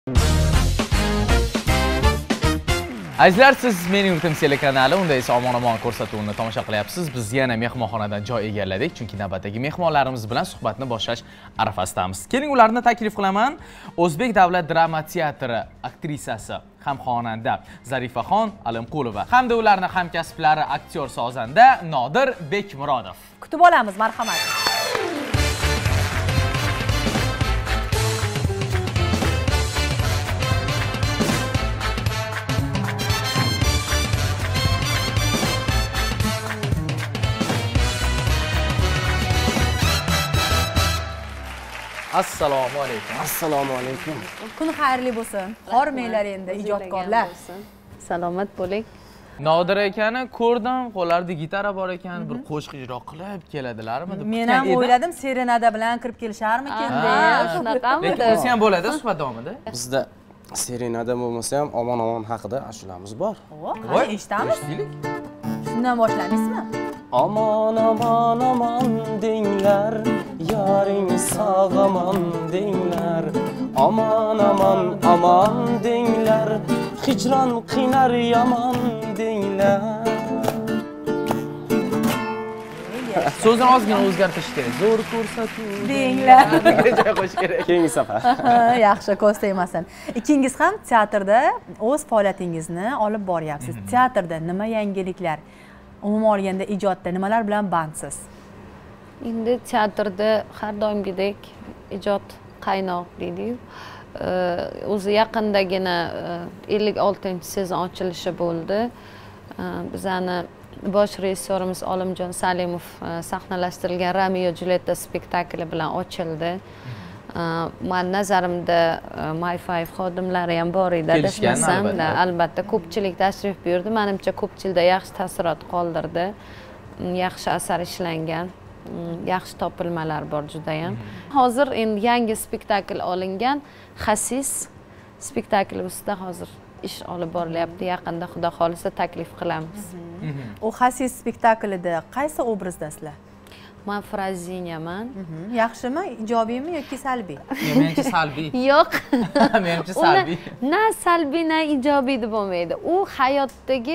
Azizlar, siz Mening Yurtim telekanali, unda esa omon-omon ko'rsatuvini tomosha qilyapsiz. Biz yana mehmonxonadan joy egalladik, chunki navbatdagi mehmonlarimiz bilan suhbatni boshlash arafasidamiz. Keling, ularni taklif qilaman. O'zbek davlat drama teatri aktrisasi ham xonanda Zarifaxon Alimqulova hamda ularning hamkasblari aktyor sozanda Nodir Bekmurodov. Kutib olamiz, marhamat. Assalomu alaykum. Assalomu alaykum. Kun xayrli bo'lsin. Hormanglar endi ijodkorlar. Salomat bo'ling. Nodir akani ko'rdim, qo'llarida gitara bor ekan, bir qo'shiq ijro qilib keladilarmi deb. Men ham o'yladim, serenada bilan kirib kelisharmikin deb. Shunaqami? Lekin o'zi ham bo'ladi suhbat davomida. Bizda serenada bo'lmasa ham omon-omon haqida ashulamiz bor. Voy, eshitamiz. Shundan boshlamaysizmi? Omon omon omon denglar, yoring sog'amon denglar. Omon omon omon denglar, hijron qinar yomon denglar. So'zni ozgina o'zgartirish kerak. Zo'r ko'rsatuv Denglar. Joy qo'yish kerak. Keyingi safar. Yaxshi, ko'z tegmasin. Ikkingiz ham teatrda o'z faoliyatingizni olib boryapsiz. Teatrda nima yangiliklar? Umuman olganda ijodda nimalar bilan bandsiz? Endi teatrda har doimgidek ijod qaynoq deydi-yu. O'zi yaqindagina 56-sezon ochilishi bo'ldi. Bizani bosh rejissyorimiz Olimjon Salimov sahnalashtirilgan Romeo Julietta spektakli bilan ochildi. Men nazarimda My5 xodimlari ham bor edi, adashmasam, albatta ko'pchilik tashrif buyurdi. Menimcha ko'pchilikda yaxshi taassurot qoldirdi. Yaxshi asar ishlangan, yaxshi topilmalar bor juda ham. Hozir endi yangi spektakl olingan, Xasis spektakli ustida hozir ish olib borilyapti. Yaqinda Xudo xolisa taklif qilamiz. U Xasis spektaklida qaysi obrazdasizlar? Men Frazinyaman. Yaxshimi, ijobiymi yoki salbiy? Menimcha salbiy. Yo'q. Menimcha salbiy. Na salbiy, na ijobiy deb bo'lmaydi. U hayotdagi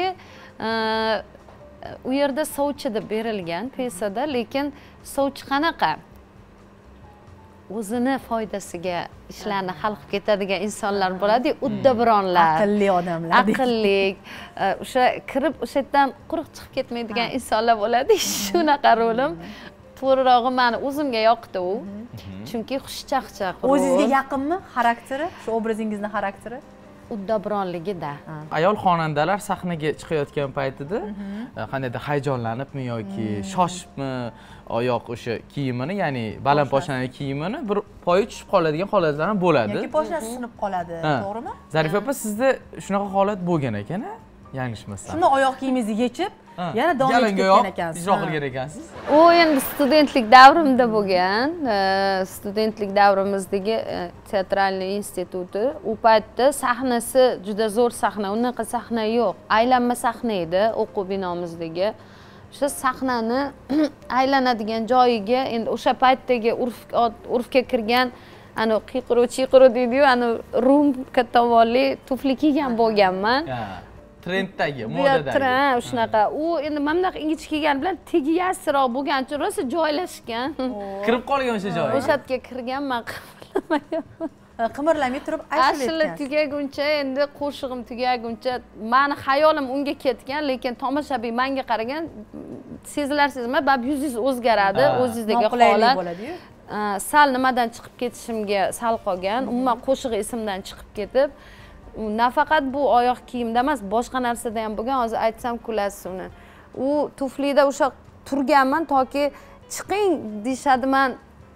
u yerda sovchi deb berilgan pyesada, lekin sovchi qanaqa? O'zini foydasiga ishlarni hal qilib ketadigan insonlar bo'ladi, uddaburonlar, aqlli odamlar. Aqlli, o'sha kirib o'sha yerdan quruq chiqib ketmaydigan insonlar bo'ladi. Shunaqa rolim. To'g'rirog'i meni o'zimga yoqdi u. Chunki xushchaqchaq. O'zingizga yaqinmi xarakteri? Shu obrazingizning xarakteri? Uddaburonligida. Ayol xonandalar sahnaga chiqayotgan paytida qandaydir hayajonlanibmi yoki shoshibmi oyoq o'sha kiyimini, ya'ni balandposhnali kiyimini bir poyi tushib qoladigan holatlar ham bo'ladi. Yoki poshnasi sinib qoladi, to'g'rimi? Zarifa opa, sizda shunaqa holat bo'lgan ekan-a? Yanglishmasam. Shunda oyoq kiyimingizni yechib, yana davom etib ketgan ekansiz. Ijro qilgan ekansiz. U endi studentlik davrimda bo'lgan. Studentlik davrimizdagi teatralniy instituti. U paytda sahnasi juda zo'r sahna, unaqa sahna yo'q. Aylanma sahna edi o'quv binomizdagi. O'sha sahnani aylanadigan joyiga endi o'sha paytdagi urfga kirgan ana qiqiru-chiqiru deydi-yu, ana rum kattavolli tufli kiygan bo'lganman. Trenddagi, modadagi. Shunaqa. U endi mana bunaqa ingichka kiygan bilan tegi yassiroq bo'lgan uchun rosa joylashgan. Kirib qolgan o'sha joyga. O'sha yerga kirganman, qimirlamayapman. Qimirlamay turib ashula Ashula tugaguncha, endi qo'shig'im tugaguncha meni xayolim unga ketgan, lekin tomoshabin menga qaragan, sezilar-sezmay bab yuzingiz o'zgaradi, o'zingizdagi holat bo'ladi-yu. Sal nimadan chiqib ketishimga sal qolgan, umuman qo'shig'i esimdan chiqib ketib, nafaqat bu oyoq kiyimda emas, boshqa narsada ham bo'lgan. Hozir aytsam kulasiz uni. U tuflida o'sha turganman toki chiqing deyshadi, men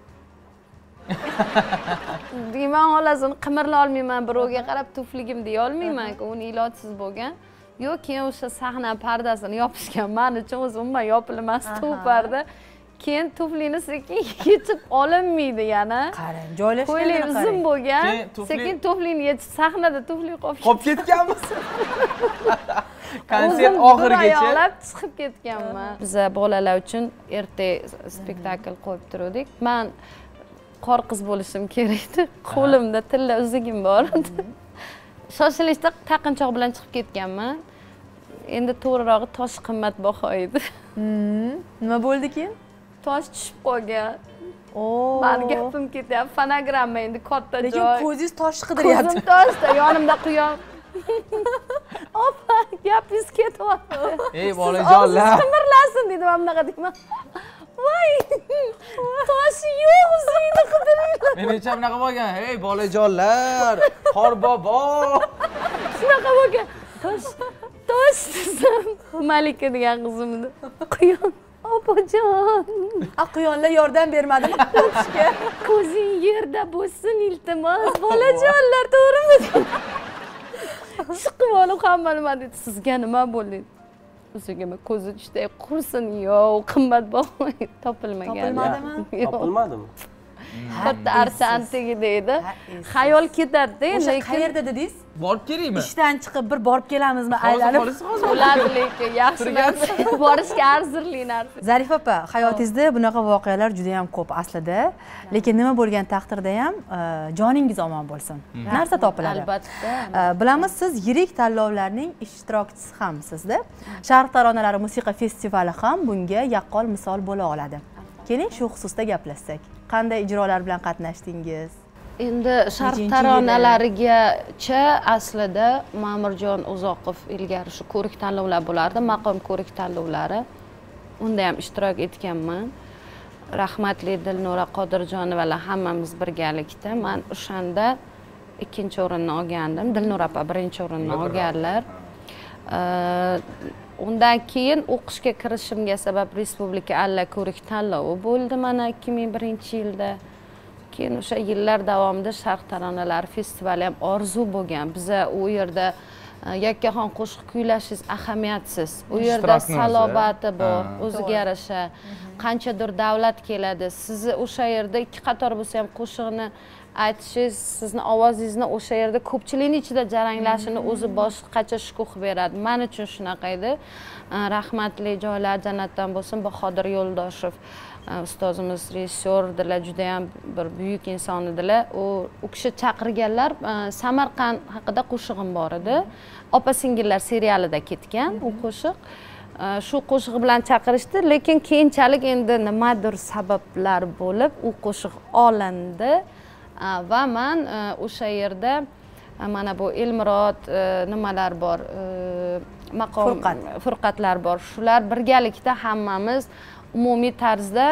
deyman, xolasini qimirla olmayman, birovga qarab tufligim deya olmayman-ku, uni ilojsiz bo'lgan. Yo'q, keyin o'sha sahna pardasini yopishgan. Men uchun o'zi umuman yopilmasdi u parda. Keyin tuflini sekin yechib olinmaydi yana. Qarang, joylashganini Qo'ylar qarang. uzun bo'lgan. Sekin tuflini yechib sahnada tufli Qolib ketganmiz. Konsert oxirigacha oyoqlab chiqib ketganman. Biz bolalar uchun erta spektakl qo'yib turdik. Men qor qiz bo'lishim kerak edi. Qo'limda tilla uzugim bor edi. Shoshilishda taqinchoq bilan chiqib ketganman. Endi to'g'rirog'i tosh qimmatbaho edi. Nima bo'ldi keyin? Tosh tushib qolgan. Oo. Mani gapim ketyapti. Fonogramma endi katta joy. Lekin ko'zingiz tosh qidiryapti. Ko'zim toshda, yonimda quyon. Opa, gapingiz ketyapti. Ey bolajonlar. Qimirlasin dedim, men bunaqa deyman. Voy! Toshi yo'q, o'zingni qidiringlar. Menimcha bunaqa bo'lgan. Ey bolajonlar, qor bobo. Shunaqa bo'lgan. Tosh desam, Malika degan qizimni. Quyon. Opajon. Quyonlar yordam bermadimi o'tishga? Ko'zing yerda bo'lsin, iltimos. Bolajonlar, to'g'rimi? Chiqib olib hamma nima dedi? Sizga nima bo'ldi? O'zigimi ko'zi tushday qursin, yo'q, qimmatbaho topilmagan. Topilmadimi? Topilmadimi? Katta arsan tegida edi. Xayol ketadi, O'sha lekin qayerda dedingiz? Borib kelaymi? Ishdan chiqib bir borib kelamizmi aylanib? bo'ladi, lekin yaxshi borishga arzirli narsa. Zarif opa, hayotingizda bunaqa voqealar juda ham ko'p aslida. Lekin nima bo'lgan taqdirda ham joningiz omon bo'lsin. Narsa topiladi. Albatta. Bilamiz, siz yirik tanlovlarning ishtirokchisi hamsizda. Sharq taronalari musiqa festivali ham bunga yaqqol misol bo'la oladi. Keling shu xususda gaplashsak. Qanday ijrolar bilan qatnashdingiz? Endi sharq taronalarigacha aslida Ma'murjon Uzoqov ilgari shu ko'rik tanlovlar bo'lardi, maqom ko'rik tanlovlari. Unda ham ishtirok etganman. Rahmatli Dilnura Qodirjonovalar hammamiz birgalikda. Men o'shanda 2-o'rinni olgandim. Dilnura opa 1-o'rinni olganlar. Undan keyin o'qishga kirishimga sabab Respublika alla ko'rik tanlovi bo'ldi mana 2001-yilda. Keyin o'sha yillar davomida Sharq taronalari festivali ham orzu bo'lgan. Biza u yerda yakkaxon qo'shiq kuylashingiz ahamiyatsiz. U yerda salobati bor, o'ziga yarasha. Qanchadir davlat keladi. Sizni o'sha yerda ikki qator bo'lsa ham qo'shiqni aytishingiz, sizni ovozingizni o'sha yerda ko'pchilikning ichida jaranglashini o'zi boshqacha shukuh beradi. Men uchun shunaqa edi. Rahmatli joylar jannatdan bo'lsin, Bahodir Yo'ldoshev ustozimiz rejissyordilar, juda ham bir buyuk inson edilar. U kishi chaqirganlar, Samarqand haqida qo'shig'im bor edi. Opa singillar serialida ketgan u qo'shiq. Shu qo'shiq bilan chaqirishdi, lekin keyinchalik endi nimadir sabablar bo'lib u qo'shiq olindi. Va men o'sha yerda mana bu Elmurod nimalar bor, maqom furqatlar bor. Shular birgalikda hammamiz umumiy tarzda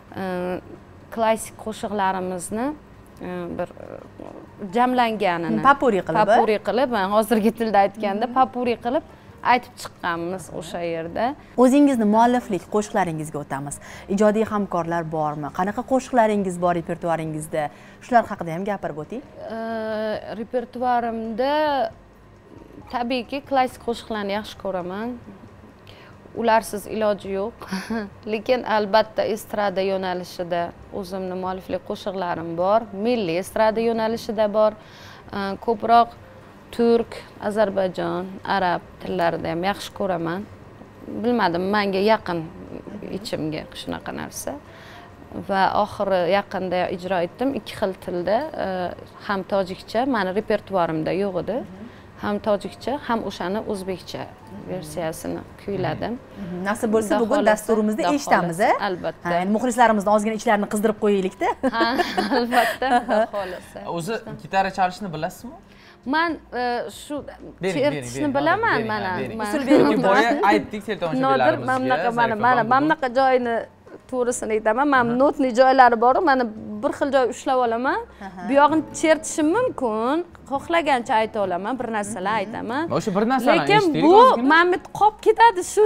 klassik qo'shiqlarimizni bir jamlanganini papuri qilib, hozirgi tilda aytganda papuri qilib aytib chiqqanmiz o'sha yerda. O'zingizni mualliflik qo'shiqlaringizga o'tamiz. Ijodiy hamkorlar bormi? Qanaqa qo'shiqlaringiz bor repertuaringizda? Shular haqida ham gapirib o'ting. Repertuarimda tabiiyki klassik qo'shiqlarni yaxshi ko'raman. Ularsiz iloji yo'q. Lekin albatta estrada yo'nalishida o'zimning mualliflik qo'shiqlarim bor. Milliy estrada yo'nalishida bor. Ko'proq turk, Ozarbayjon, arab tillarida ham yaxshi ko'raman. Bilmadim, menga yaqin ichimga shunaqa narsa. Va oxiri yaqinda ijro etdim 2 xil tilda, ham tojikcha, meni repertuarimda yo'q edi. Ham tojikcha, ham o'shani o'zbekcha versiyasini kuyladim. Nasib bo'lsa bugun dasturimizda eshitamiz, albatta. Endi muxlislarimizni ozgina ichlarini qizdirib qo'yaylik-da. Ha, albatta, xohlasa. O'zi gitara chalishni bilasizmi? Men shu chertishni bilaman, mana. Usul berib boya aytdik teletomoshabinlarimizga. Mana bunaqa joyini to'g'risini aytaman. Men notni joylari bor, mana bir xil joy ushlab olaman. Bu yog'ini chertishim mumkin. Xohlagancha ayta olaman, bir narsalar aytaman. O'sha bir narsalarni eshitdik. Lekin bu Mamit qolib ketadi shu.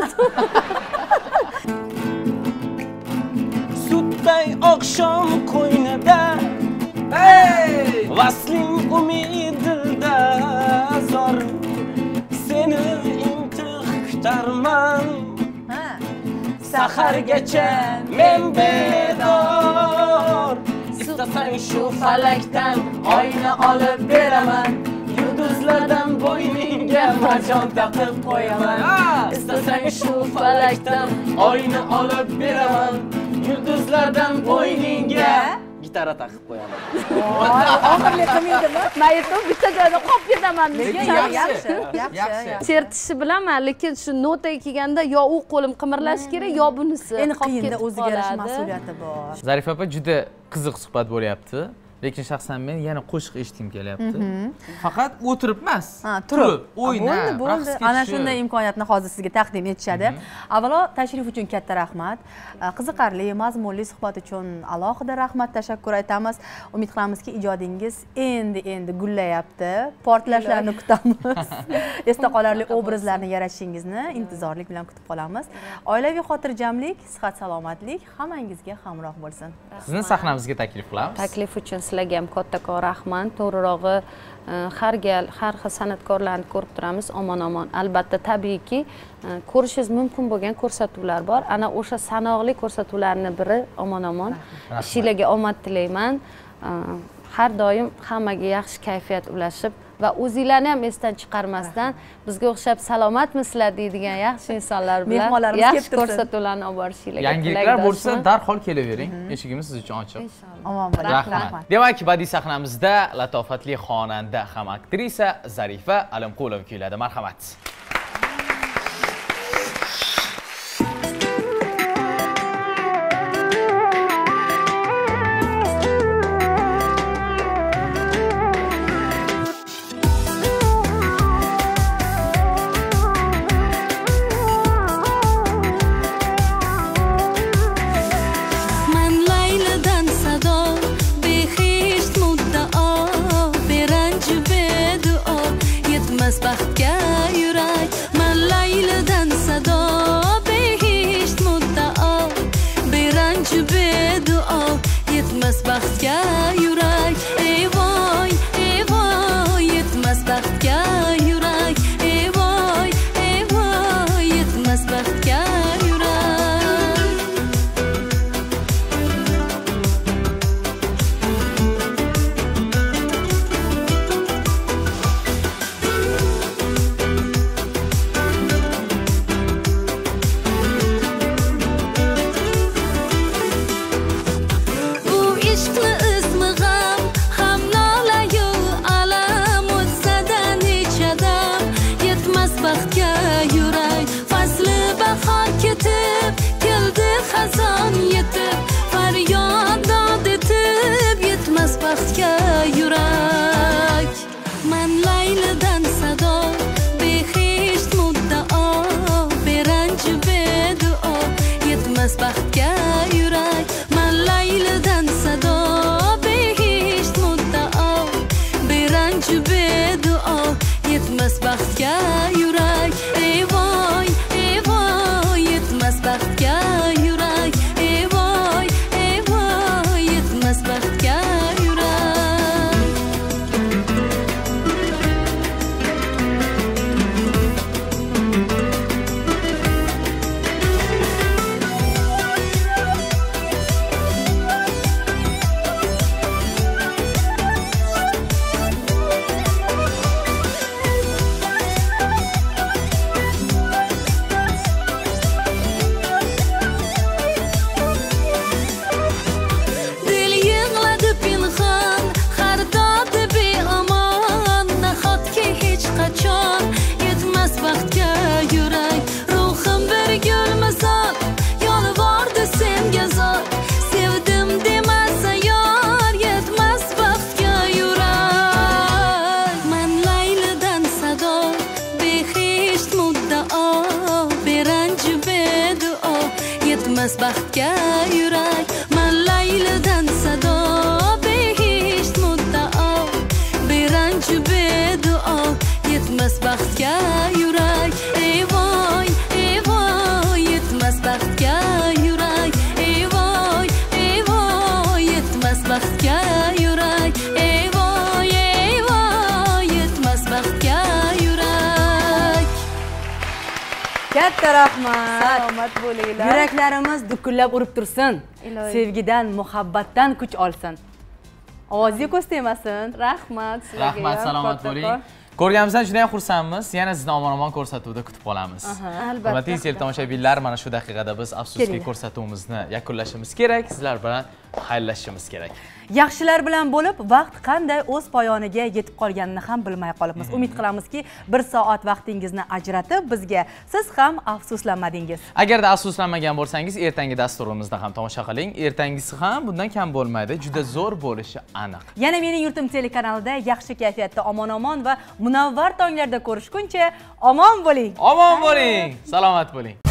Sutday oqshom qo'ynida, hey! Vasling umidilda zor. Seni intiq kutarman. Sahargacha men bedor. İstasang shu falakdan oyni olib beraman. Yulduzlardan bo'yningga marjon taqib qo'yaman. İstasang shu falakdan oyni olib beraman. Yulduzlardan bo'yningga gitara taqib qo'yaman. Oxirlik qilmaydimi? Men aytdim, bitta joyda qolib ketaman Lekin degan. yaxshi. Chertishi bilaman, lekin shu notaga kelganda yo u qo'lim qimirlashi kerak, yo bunisi. Endi qolib qiyinda ketib o'ziga yarasha qoladi. mas'uliyati bor. Zarif opa juda qiziq suhbat bo'lyapti. Lekin shaxsan men yana qo'shiq eshitgim kelyapti. Faqat o'tirib emas, turib, o'yna, bo'ldi. Ana shunday imkoniyatni hozir sizga taqdim etishadi. Avvalo tashrif uchun katta rahmat. Qiziqarli, mazmunli suhbat uchun alohida rahmat, tashakkur aytamiz. Umid qilamizki, ijodingiz endi gullayapti. Portlashlarni kutamiz. Esda qolarli obrazlarni yaratishingizni intizorlik bilan kutib qolamiz. Oilaviy xotirjamlik, sihat salomatlik hammangizga hamroh bo'lsin. Sizni sahnamizga taklif qilamiz. Taklif uchun sizlarga ham kattakon rahmat. To'g'rirog'i har gal har xil san'atkorlarni ko'rib turamiz, omon-omon. Albatta, tabiiyki, ko'rishingiz mumkin bo'lgan ko'rsatuvlar bor. Ana o'sha sanoqli ko'rsatuvlarning biri omon-omon. Ishingizga omad tilayman. Har doim hammaga yaxshi kayfiyat ulashib va o'zinglarni ham esdan chiqarmasdan bizga o'xshab salomatmisizlar deydigan yaxshi insonlar bilan yaxshi ko'rsatuvlarni olib borishinglarga yangiliklar bo'lsa darhol kelavering. Eshigimiz siz uchun ochiq. Omon bo'ling. Rahmat. Demak, badiiy sahnamizda latofatli xonanda ham aktrisa Zarifa Alimqulova kuyladi. Marhamat. Baxtga yurak, man laylidan sado, behishт muddao, beranj beduo, yetmas baxtga yurak, ey voy, yetmas baxtga yurak, ey voy, yetmas baxtga yurak, ey voy, yetmas baxtga yurak. Katta rahmat. Salomat bo'linglar. Yuraklarimiz dukullab urib tursin. Sevgidan, muhabbatdan kuch olsin. Ovozingiz ko'z tegmasin. Rahmat sizlarga. Rahmat, salomat bo'ling. Ko'rganimizdan juda ham xursandmiz. Yana sizni omon-omon ko'rsatuvda kutib qolamiz. Albatta. Hurmatli teletomoshabinlar, mana shu daqiqada biz afsuski ko'rsatuvimizni yakunlashimiz kerak. Sizlar bilan xayrlashishimiz kerak. Yaxshilar bilan bo'lib, vaqt qanday o'z poyoniga yetib qolganini ham bilmay qolibmiz. Umid qilamizki, 1 soat vaqtingizni ajratib bizga siz ham afsuslanmadingiz. Agarda afsuslanmagan bo'lsangiz, ertangi dasturimizda ham tomosha qiling. Ertangisi ham bundan kam bo'lmaydi, juda zo'r bo'lishi aniq. Yana Mening yurtim telekanalida yaxshi kayfiyatda omon-omon va munavvar tonglarda ko'rishguncha omon bo'ling. Omon bo'ling, salomat bo'ling.